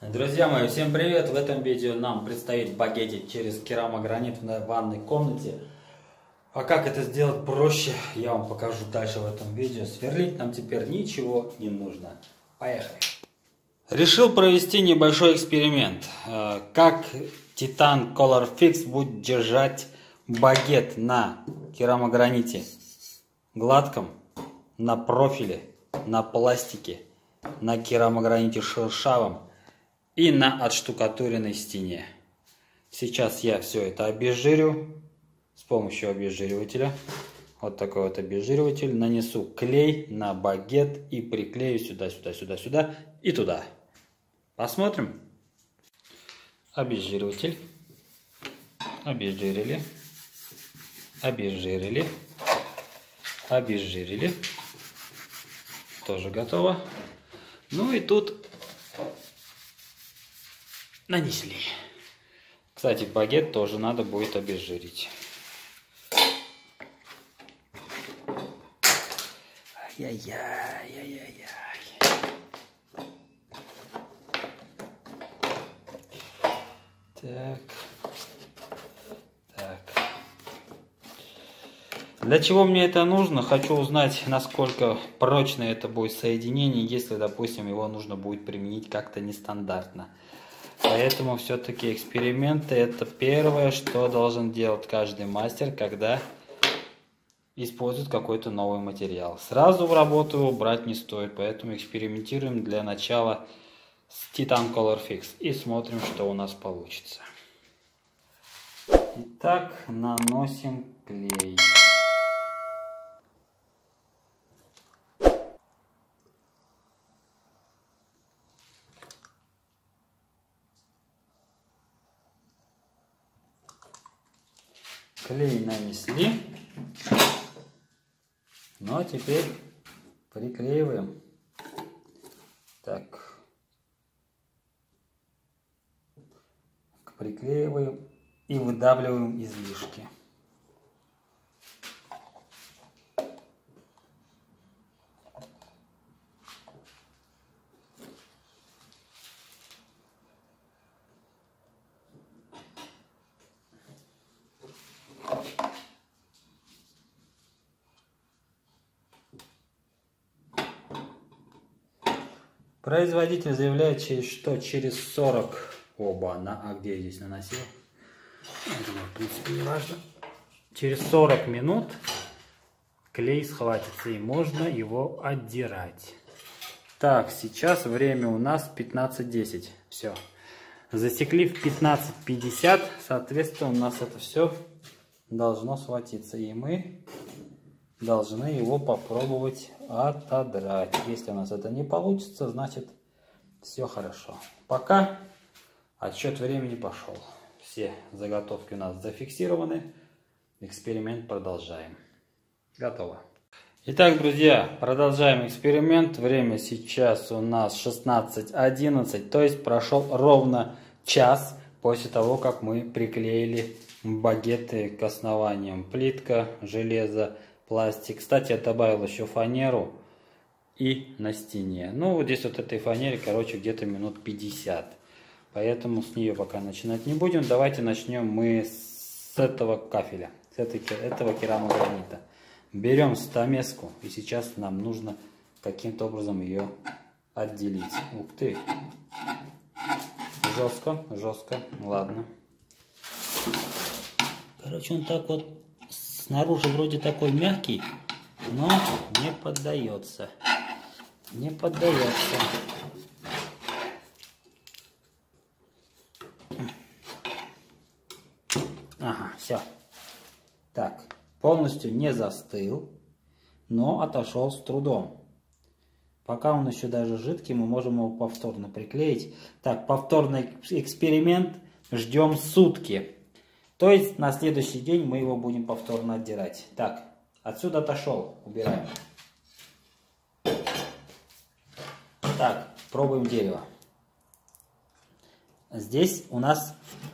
Друзья мои, всем привет! В этом видео нам предстоит багетить через керамогранит в ванной комнате. А как это сделать проще, я вам покажу дальше в этом видео. Сверлить нам теперь ничего не нужно. Поехали! Решил провести небольшой эксперимент. Как Titan Color Fix будет держать багет на керамограните гладком, на профиле, на пластике, на керамограните шершавом и на отштукатуренной стене. Сейчас я все это обезжирю с помощью обезжиривателя. Вот такой вот обезжириватель. Нанесу клей на багет и приклею сюда, сюда, сюда, сюда и туда. Посмотрим. Обезжириватель. Обезжирили. Обезжирили. Обезжирили. Тоже готово. Ну и тут нанесли. Кстати, багет тоже надо будет обезжирить. Ай-яй-яй-яй-яй-яй. Так. Для чего мне это нужно? Хочу узнать, насколько прочно это будет соединение, если, допустим, его нужно будет применить как-то нестандартно. Поэтому все-таки эксперименты — это первое, что должен делать каждый мастер, когда использует какой-то новый материал. Сразу в работу его брать не стоит, поэтому экспериментируем для начала с Titan Color Fix и смотрим, что у нас получится. Итак, наносим клей. Клей нанесли. Ну а теперь приклеиваем. Так. Приклеиваем и выдавливаем излишки. Производитель заявляет, что через 40... а где я здесь наносил? В принципе, не важно. Через 40 минут клей схватится и можно его отдирать. Так, сейчас время у нас 15:10. Все. Засекли в 15:50. Соответственно, у нас это все должно схватиться. И мы должны его попробовать отодрать. Если у нас это не получится, значит все хорошо. Пока отсчет времени пошел. Все заготовки у нас зафиксированы. Эксперимент продолжаем. Готово. Итак, друзья, продолжаем эксперимент. Время сейчас у нас 16:11. То есть прошел ровно час после того, как мы приклеили багеты к основаниям. Плитка, железо, пластик. Кстати, я добавил еще фанеру и на стене. Ну, вот здесь вот этой фанере, короче, где-то минут 50. Поэтому с нее пока начинать не будем. Давайте начнем мы с этого кафеля, с этого керамогранита. Берем стамеску, и сейчас нам нужно каким-то образом ее отделить. Ух ты! Жестко, жестко. Ладно. Короче, он так вот снаружи вроде такой мягкий, но не поддается. Не поддается. Ага, все. Так, полностью не застыл, но отошел с трудом. Пока он еще даже жидкий, мы можем его повторно приклеить. Так, повторный эксперимент ждем сутки. То есть на следующий день мы его будем повторно отдирать. Так, отсюда отошел, убираем. Так, пробуем дерево. Здесь у нас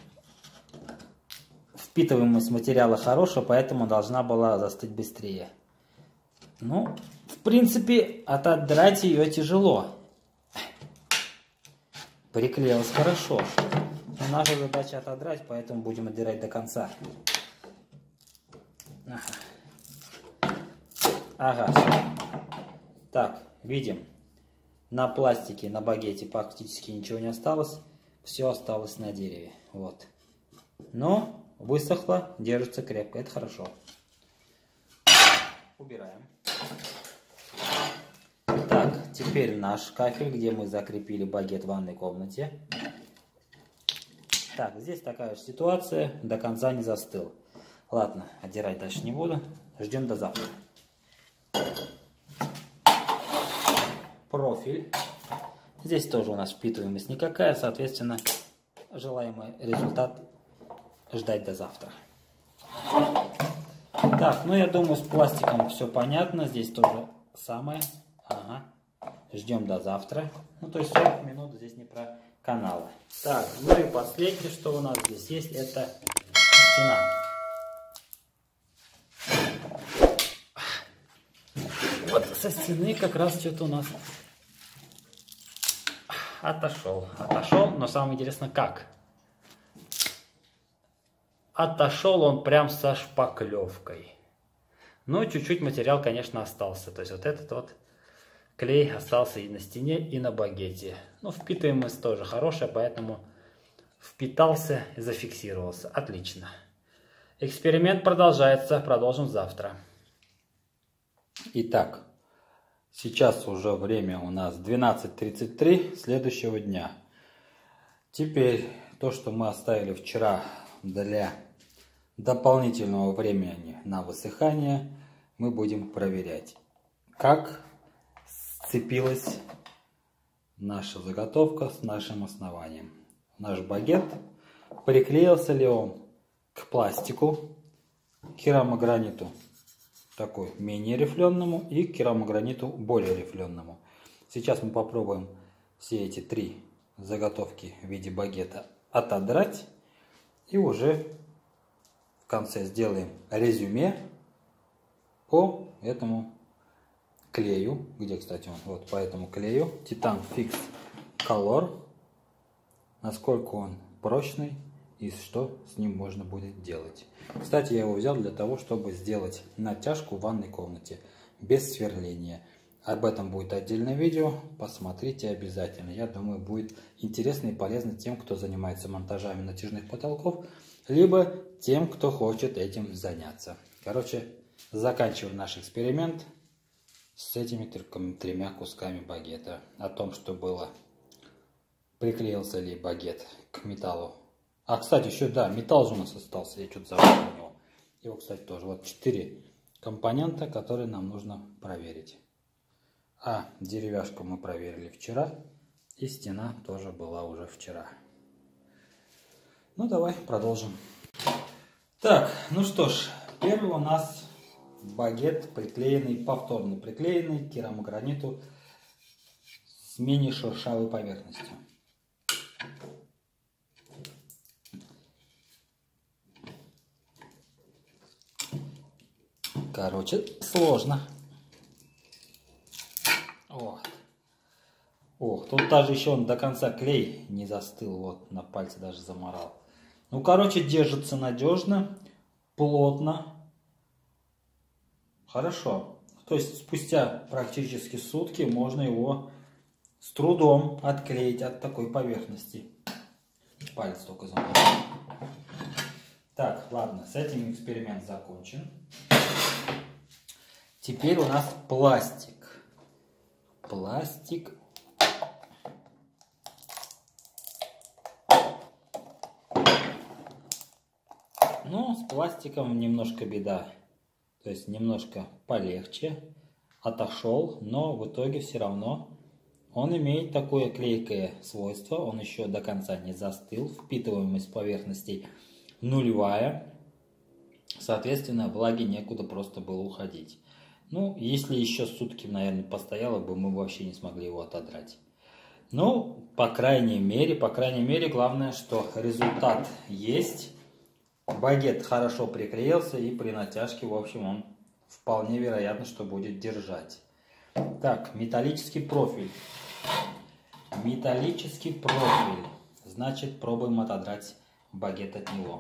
впитываемость материала хорошая, поэтому должна была застыть быстрее. Ну, в принципе, отодрать ее тяжело. приклеилось хорошо. Но наша задача отодрать, поэтому будем отдирать до конца. Ага, все. Так, видим, на пластике, на багете практически ничего не осталось. Все осталось на дереве. Вот. Но высохло, держится крепко. Это хорошо. Убираем. Так, теперь наш кафель, где мы закрепили багет в ванной комнате. Так, здесь такая же ситуация, до конца не застыл. Ладно, отдирать дальше не буду. Ждем до завтра. Профиль. Здесь тоже у нас впитываемость никакая, соответственно, желаемый результат ждать до завтра. Так, ну я думаю, с пластиком все понятно. Здесь тоже самое. Ага. Ждем до завтра. Ну, то есть 40 минут здесь не про каналы. Так, ну и последнее, что у нас здесь есть, это стена. Вот со стены как раз что-то у нас отошел, но самое интересное как. Отошел он прям со шпаклевкой. Но чуть-чуть материал, конечно, остался. То есть вот этот вот клей остался и на стене, и на багете. Но впитываемость тоже хорошая, поэтому впитался и зафиксировался. Отлично. Эксперимент продолжается. Продолжим завтра. Итак, сейчас уже время у нас 12:33 следующего дня. Теперь то, что мы оставили вчера для дополнительного времени на высыхание, мы будем проверять, как сцепилась наша заготовка с нашим основанием. Наш багет, приклеился ли он к пластику, керамограниту такой менее рифленому и керамограниту более рифленому. Сейчас мы попробуем все эти три заготовки в виде багета отодрать и уже в конце сделаем резюме по этому клею, где, кстати, он, вот по этому клею Titan Fix Color, насколько он прочный и что с ним можно будет делать. Кстати, я его взял для того, чтобы сделать натяжку в ванной комнате без сверления. Об этом будет отдельное видео, посмотрите обязательно. Я думаю, будет интересно и полезно тем, кто занимается монтажами натяжных потолков, либо тем, кто хочет этим заняться. Короче, заканчиваем наш эксперимент с этими тремя кусками багета. О том, что было, приклеился ли багет к металлу. А, кстати, еще, да, металл же у нас остался, я что-то забыл у него. Его, кстати, тоже. Вот 4 компонента, которые нам нужно проверить. А деревяшку мы проверили вчера, и стена тоже была уже вчера. Ну, давай продолжим. Так, ну что ж, первый у нас багет приклеенный, повторно приклеенный к керамограниту с мини-шершавой поверхностью. Короче, сложно. Вот. Ох, тут даже еще он до конца клей не застыл. Вот, на пальце даже заморал. Ну, короче, держится надежно, плотно. Хорошо. То есть, спустя практически сутки можно его с трудом отклеить от такой поверхности. Палец только заморал. Так, ладно, с этим эксперимент закончен. Теперь у нас пластик. Пластик. Ну, с пластиком немножко беда. То есть немножко полегче. Отошел, но в итоге все равно он имеет такое клейкое свойство. Он еще до конца не застыл. Впитываемость поверхностей нулевая. Соответственно, влаги некуда просто было уходить. Ну, если еще сутки, наверное, постояло бы, мы вообще не смогли его отодрать. Ну, по крайней мере, главное, что результат есть. Багет хорошо приклеился, и при натяжке, в общем, он вполне вероятно, что будет держать. Так, металлический профиль. металлический профиль. Значит, пробуем отодрать багет от него.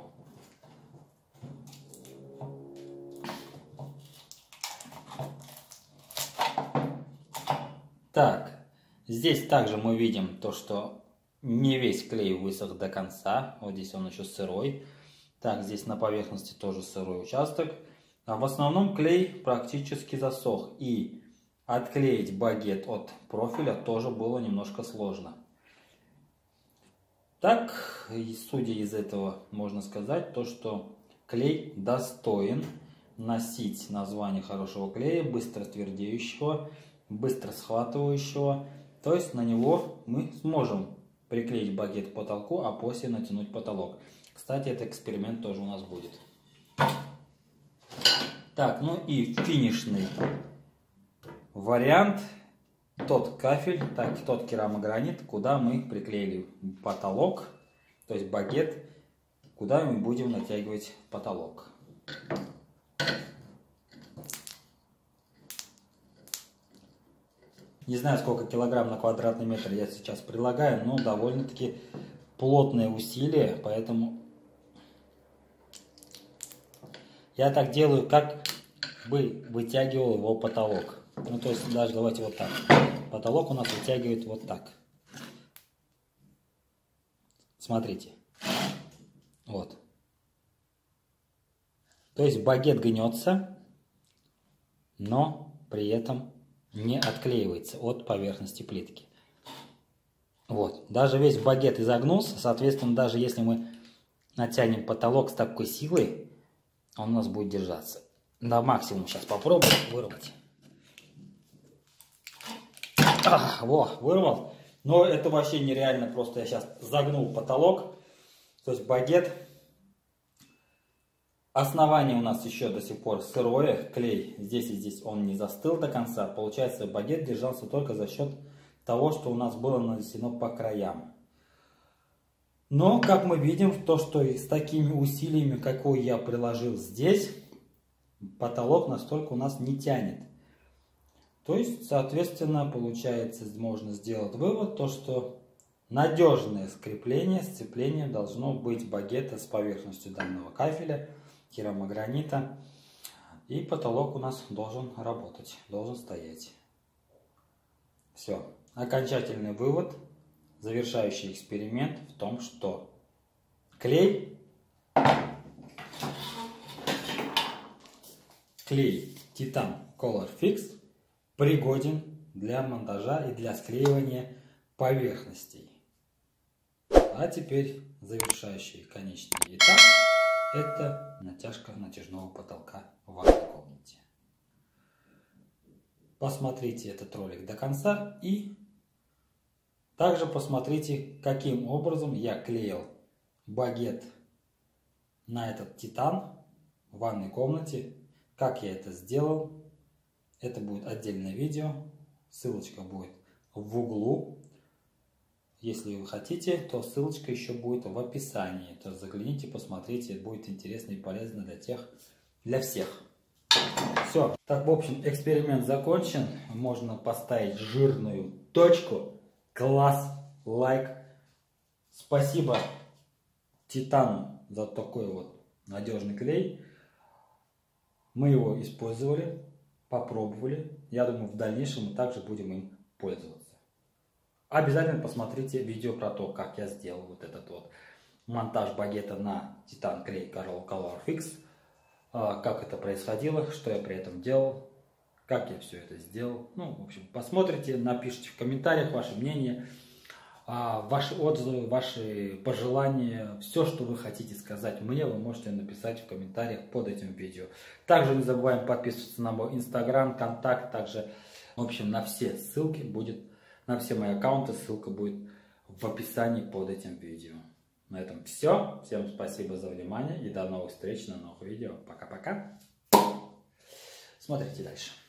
Так, здесь также мы видим то, что не весь клей высох до конца. Вот здесь он еще сырой. Так, здесь на поверхности тоже сырой участок. А в основном клей практически засох. И отклеить багет от профиля тоже было немножко сложно. Так, судя из этого, можно сказать, то, что клей достоин носить название хорошего клея, быстро твердеющего, быстро схватывающего. То есть на него мы сможем приклеить багет к потолку, а после натянуть потолок. Кстати, этот эксперимент тоже у нас будет. Так, ну и финишный вариант. Тот кафель, так, тот керамогранит, куда мы приклеили потолок, то есть багет, куда мы будем натягивать потолок. Не знаю, сколько килограмм на квадратный метр я сейчас прилагаю, но довольно-таки плотное усилие, поэтому я так делаю, как бы вытягивал его потолок. Ну, то есть даже давайте вот так. Потолок у нас вытягивает вот так. Смотрите. Вот. То есть багет гнется, но при этом не отклеивается от поверхности плитки. Вот. Даже весь багет изогнулся. Соответственно, даже если мы натянем потолок с такой силой, он у нас будет держаться. На максимум сейчас попробуем вырвать. Во, вырвал. Но это вообще нереально. Просто я сейчас загнул потолок. То есть багет. Основание у нас еще до сих пор сырое. Клей здесь и здесь он не застыл до конца. Получается, багет держался только за счет того, что у нас было нанесено по краям. Но, как мы видим, то, что и с такими усилиями, какой я приложил здесь, потолок настолько у нас не тянет. То есть, соответственно, получается, можно сделать вывод, то, что надежное скрепление, сцепление должно быть багета с поверхностью данного кафеля, керамогранита. И потолок у нас должен работать, должен стоять. Все. Окончательный вывод, завершающий эксперимент в том, что клей Titan Color Fix пригоден для монтажа и для склеивания поверхностей. А теперь завершающий конечный этап — это натяжка натяжного потолка в ванной комнате. Посмотрите этот ролик до конца и также посмотрите, каким образом я клеил багет на этот титан в ванной комнате, как я это сделал. Это будет отдельное видео, ссылочка будет в углу. Если вы хотите, то ссылочка еще будет в описании. То загляните, посмотрите, будет интересно и полезно для всех. Все. Так, в общем, эксперимент закончен. Можно поставить жирную точку. Класс, лайк. Спасибо Титану за такой вот надежный клей. Мы его использовали, попробовали. Я думаю, в дальнейшем мы также будем им пользоваться. Обязательно посмотрите видео про то, как я сделал вот этот вот монтаж багета на Titan Clay Color Fix. Как это происходило, что я при этом делал, как я все это сделал. Ну, в общем, посмотрите, напишите в комментариях ваше мнение, ваши отзывы, ваши пожелания, все, что вы хотите сказать мне, вы можете написать в комментариях под этим видео. Также не забываем подписываться на мой инстаграм, контакт, также, в общем, на все ссылки будет, на все мои аккаунты ссылка будет в описании под этим видео. На этом все. Всем спасибо за внимание и до новых встреч на новых видео. Пока-пока. Смотрите дальше.